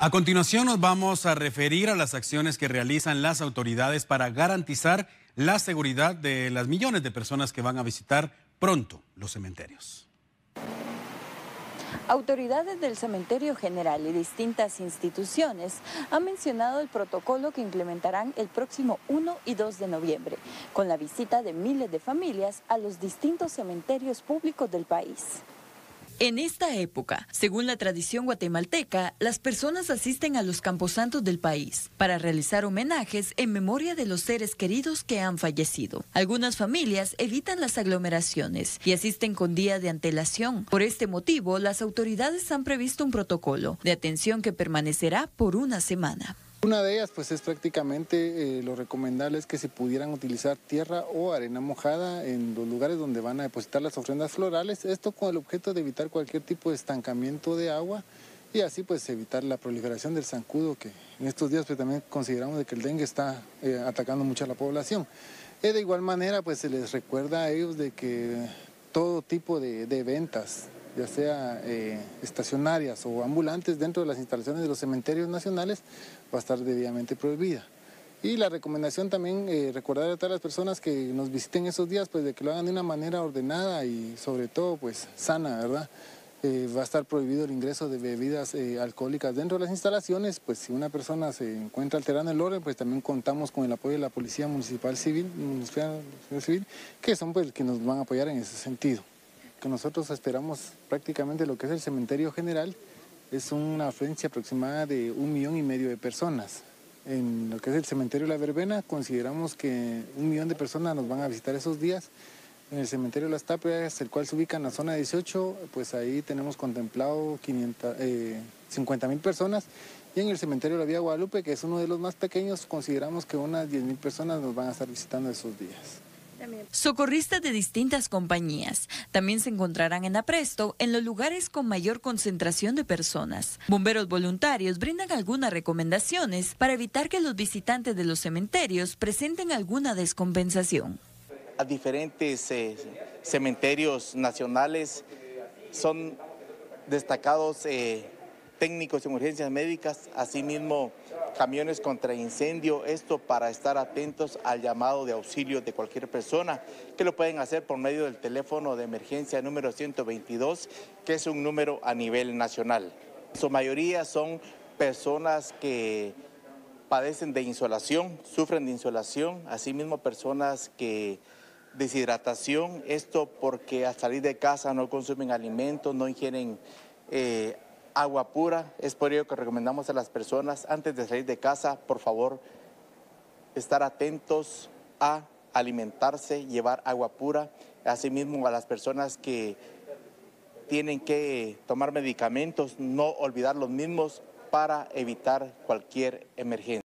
A continuación nos vamos a referir a las acciones que realizan las autoridades para garantizar la seguridad de las millones de personas que van a visitar pronto los cementerios. Autoridades del Cementerio General y distintas instituciones han mencionado el protocolo que implementarán el próximo 1 y 2 de noviembre, con la visita de miles de familias a los distintos cementerios públicos del país. En esta época, según la tradición guatemalteca, las personas asisten a los camposantos del país para realizar homenajes en memoria de los seres queridos que han fallecido. Algunas familias evitan las aglomeraciones y asisten con días de antelación. Por este motivo, las autoridades han previsto un protocolo de atención que permanecerá por una semana. Una de ellas pues es prácticamente lo recomendable es que se pudieran utilizar tierra o arena mojada en los lugares donde van a depositar las ofrendas florales, esto con el objeto de evitar cualquier tipo de estancamiento de agua y así pues evitar la proliferación del zancudo, que en estos días pues también consideramos de que el dengue está atacando mucho a la población. De igual manera pues se les recuerda a ellos de que todo tipo de ventas, ya sea estacionarias o ambulantes dentro de las instalaciones de los cementerios nacionales, va a estar debidamente prohibida. Y la recomendación también, recordar a todas las personas que nos visiten esos días, pues de que lo hagan de una manera ordenada y sobre todo pues sana, ¿verdad? Va a estar prohibido el ingreso de bebidas alcohólicas dentro de las instalaciones, pues si una persona se encuentra alterando el orden, pues también contamos con el apoyo de la Policía Municipal Civil, que son pues que nos van a apoyar en ese sentido. Que nosotros esperamos prácticamente lo que es el Cementerio General, es una afluencia aproximada de 1,5 millones de personas. En lo que es el Cementerio La Verbena, consideramos que 1 millón de personas nos van a visitar esos días. En el Cementerio Las Tapias, el cual se ubica en la zona 18, pues ahí tenemos contemplado 50,000 personas. Y en el Cementerio La Vía Guadalupe, que es uno de los más pequeños, consideramos que unas 10,000 personas nos van a estar visitando esos días. Socorristas de distintas compañías también se encontrarán en apresto en los lugares con mayor concentración de personas. Bomberos voluntarios brindan algunas recomendaciones para evitar que los visitantes de los cementerios presenten alguna descompensación. A diferentes cementerios nacionales son destacados técnicos en urgencias médicas, asimismo camiones contra incendio, esto para estar atentos al llamado de auxilio de cualquier persona, que lo pueden hacer por medio del teléfono de emergencia número 122, que es un número a nivel nacional. Su mayoría son personas que padecen de insolación, sufren de insolación, asimismo personas que deshidratación, esto porque al salir de casa no consumen alimentos, no ingieren agua pura. Es por ello que recomendamos a las personas antes de salir de casa, por favor, estar atentos a alimentarse, llevar agua pura. Asimismo, a las personas que tienen que tomar medicamentos, no olvidar los mismos para evitar cualquier emergencia.